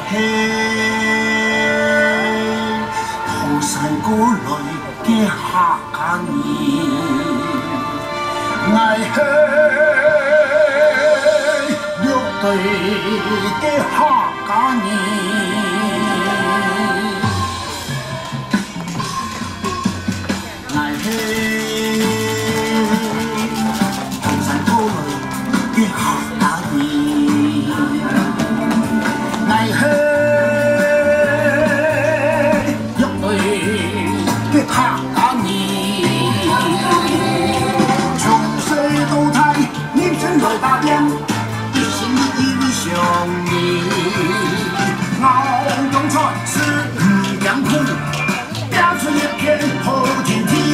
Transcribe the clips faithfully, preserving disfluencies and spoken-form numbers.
嘿，唐山古来嘅客家人，爱嘿乐队嘅客家人。 大兵一心一意向你，遨勇传世唔艰苦，拼出一片好天地。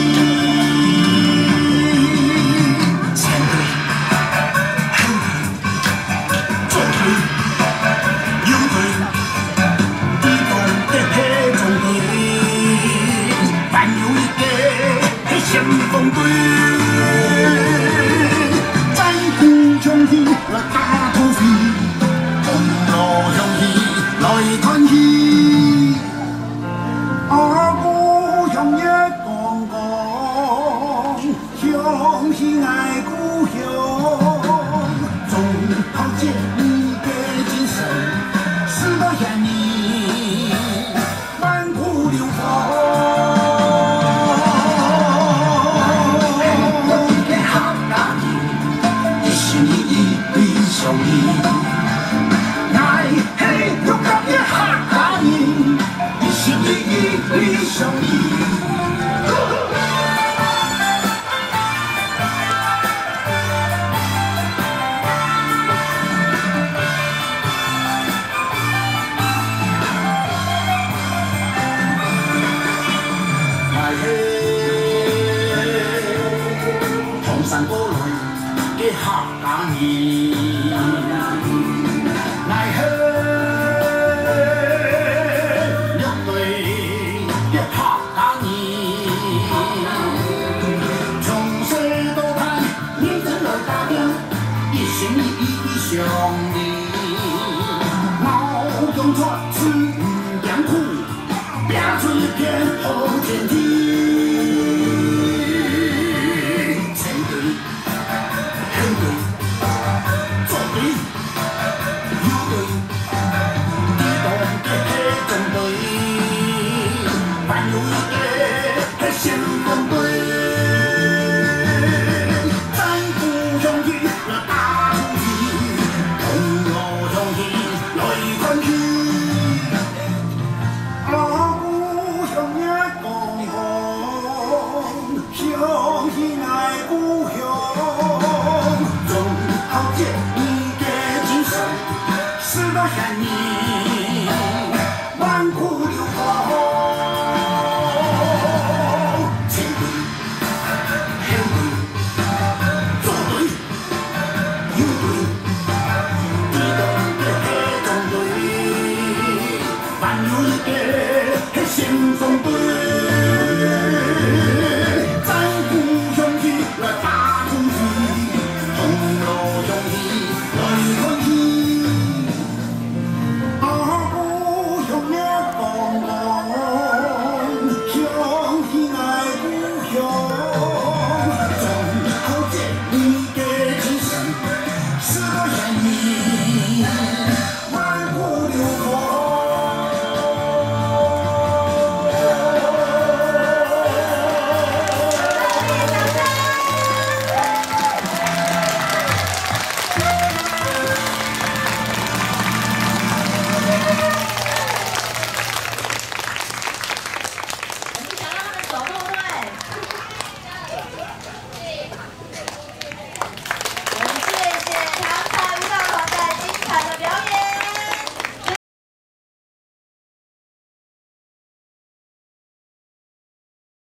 前队、后队、左队、右队，地动的黑中队，但有一个黑先锋队。 兄弟来打土匪，同路兄弟来团结。阿故乡也讲讲，乡是爱故乡，忠孝节义的精神，世代传你万古流芳。 兄弟，爱嘿勇敢的客家人，一心一意为兄弟。爱嘿，唐山过来的客家人。 兄弟，遨勇传世唔艰苦，拼出一片好天地。